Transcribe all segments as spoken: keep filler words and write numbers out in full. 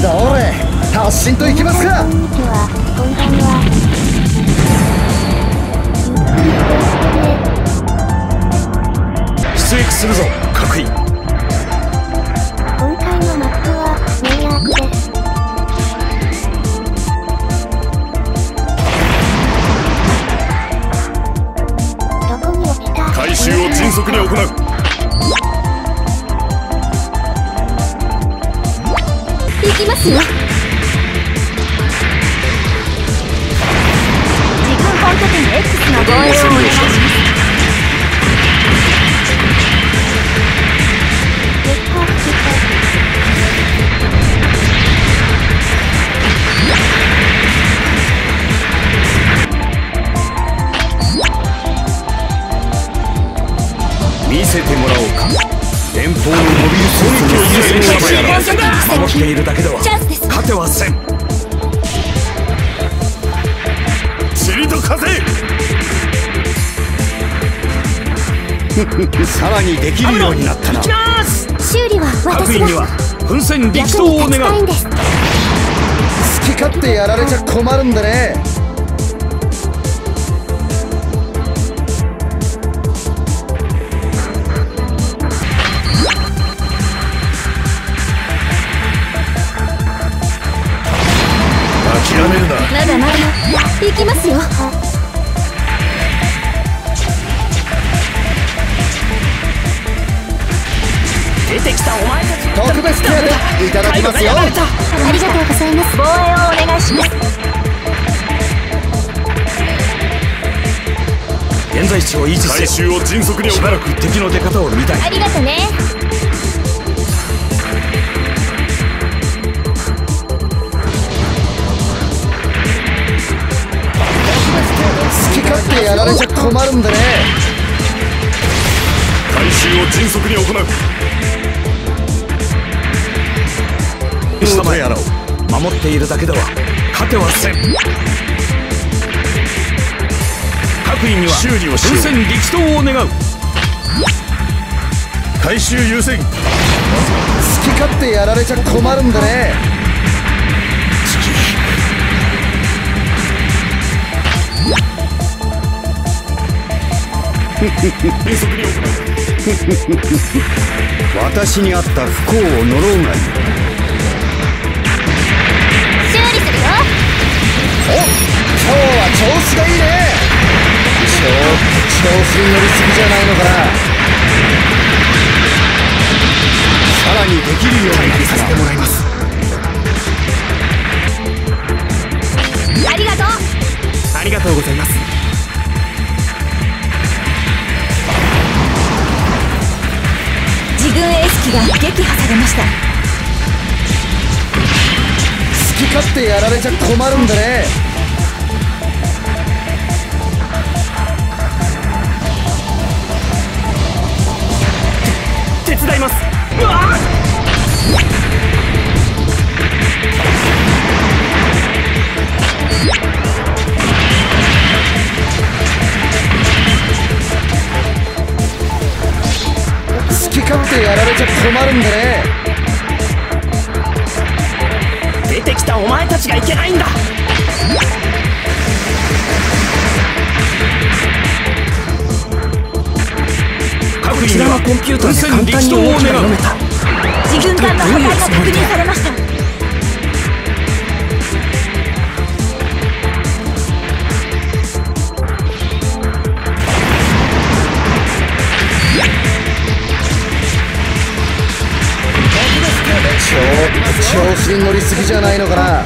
それ発進といきますか。 こんにちは。こんばんは。 出撃するぞ各位。 今回のマップは迷惑です。どこに落ちた？ 回収を迅速に行う。 行きますよ。自分本拠点 X の防衛をお願いします。 見せてもらおうか。連邦のモビルスーツを優先したやら守っているだけでは勝てはせん。塵と風さらにできるようになったな。 修理は私が。 各員には奮戦力投を願う。 好き勝手やられちゃ困るんでね。 諦めるな。 まだまだ行きますよ。 出てきたお前たち特別手当いただきますよ。 ありがとうございます。防衛をお願いします。 現在地を維持して回収を迅速にしばらく敵の出方を見たい。 ありがとね。 好き勝手やられちゃ困るんでね。 回収を迅速に行う。下前やらを守っているだけでは勝てはせん。各員には修理をしよう。奮戦力投を願う。回収優先。 好き勝手やられちゃ困るんでね。 私にあった不幸を呪うがいい。 修理するよ。 お、今日は調子がいいね。ちょっと調子に乗りすぎじゃないのかな。 さらにできるようになりさせてもらいます。 ありがとう。 ありがとうございます。 自軍エース機が撃破されました。 好き勝手やられちゃ困るんでね。 手伝います。うわっ好き勝手やられちゃ困るんでね。 出てきたお前たちがいけないんだ。各員にはコンピューターで簡単に動きが読めた。 自軍艦の破壊が確認されました。 ちょっと調子に乗りすぎじゃないのかな。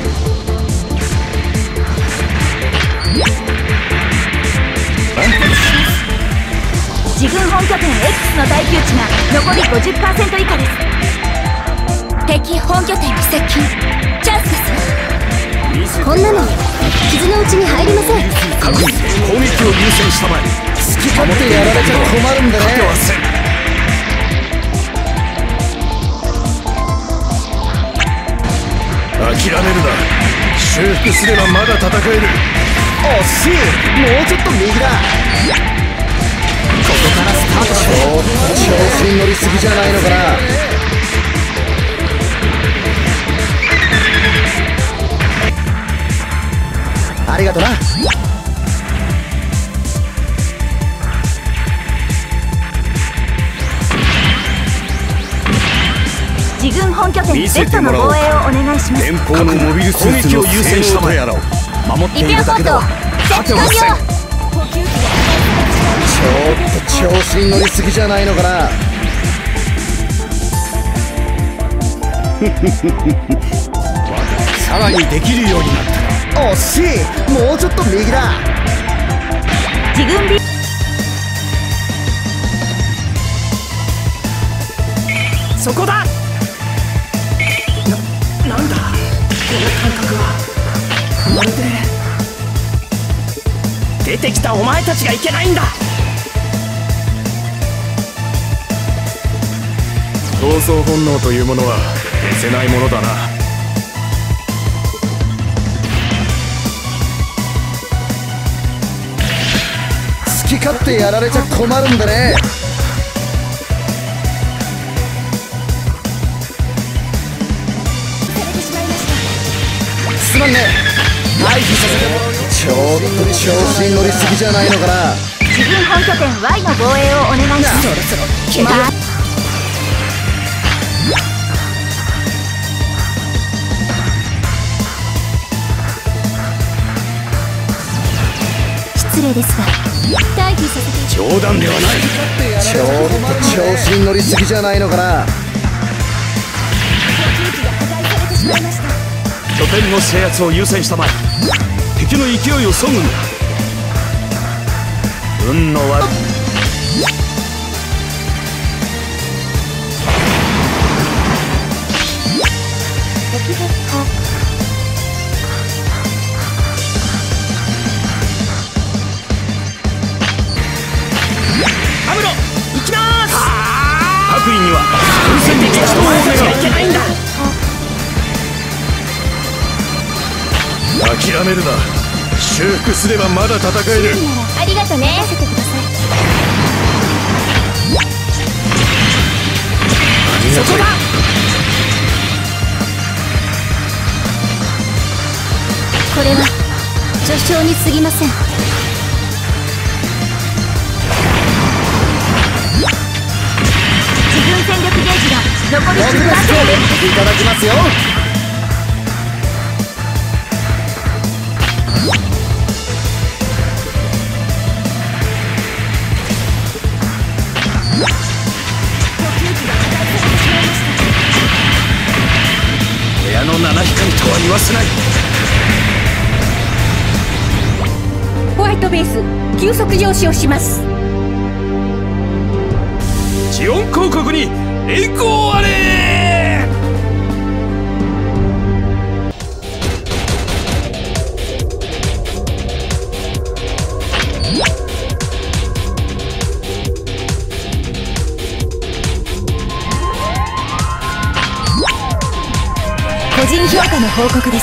自軍本拠点 X の耐久値が残り ごじゅっパーセント 以下です。敵本拠点に接近。チャンスですよ。こんなの傷のうちに入りません。 各員攻撃を優先したまえ。 好き勝手やられちゃ困るんでね。 勝てはせん。諦めるな。修復すればまだ戦える。 惜しい。もうちょっと右だ。 ここからスタートだ。 ちょっと調子に乗りすぎじゃないのかな。 ありがとな。 自軍本拠点 Z の防衛をお願いします。 連邦のモビルスーツの優先したとやらを守っているだけでは勝てません。 ちょっと調子に乗りすぎじゃないのかな。 さらにできるようになったら。 惜しい。もうちょっと右だ。 自軍ビそこだ。な、なんだこの感覚は。まるで出てきたお前たちがいけないんだ。 闘争本能というものは消せないものだな。 好き勝手やられちゃ困るんだね。すまんね。回避させてもらうよ。ちょっと調子に乗りすぎじゃないのかな。 自軍本拠点 Y の防衛をお願いします。そろそろ決まっ失礼ですが退避させて。 冗談ではない。 ちょっと調子に乗りすぎじゃないのかな。 拠点の制圧を優先したまえ。敵の勢いをそぐんだ。運の悪い。 アムロ行きまーす。 白衣には優先的な人をお前たちがいけないんだ。 諦めるな。修復すればまだ戦える。 ありがとね。任せてください。 そこだ。 これは序章に過ぎません。自軍戦力ゲージが残りじゅっパーセント僕がストーリーいただきますよ。 親の七光とは言わせない。 ホワイトベース急速上昇します。 ジオン公国に栄光あれ。 個人評価の報告です。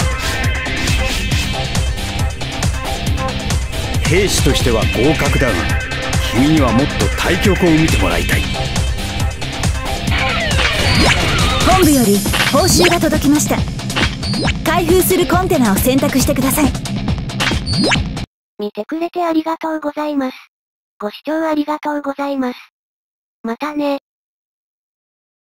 兵士としては合格だが、君にはもっと対局を見てもらいたい。 本部より報酬が届きました。開封するコンテナを選択してください。 見てくれてありがとうございます。ご視聴ありがとうございます。またね。